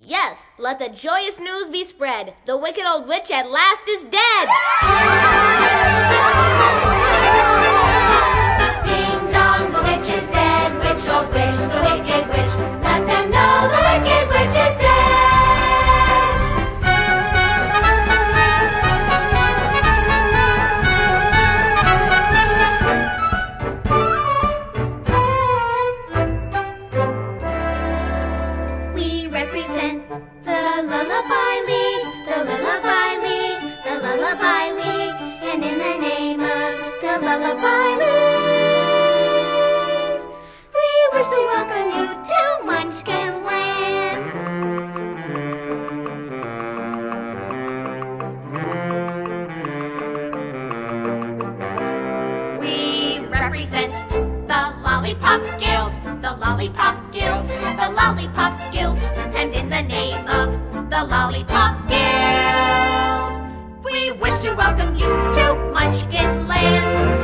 Yes, let the joyous news be spread. The wicked old witch at last is dead! Ding dong, the witch is dead. Witch, old witch, the wicked witch. Let them know the wicked witch is dead. We represent the Lullaby League, the Lullaby League, the Lullaby League, and in the name of the Lullaby League, we wish to welcome you to Munchkinland. We represent the Lollipop Guild, the Lollipop Guild, the Lollipop Guild, and in the name of the Lollipop Guild, we wish to welcome you to Munchkinland.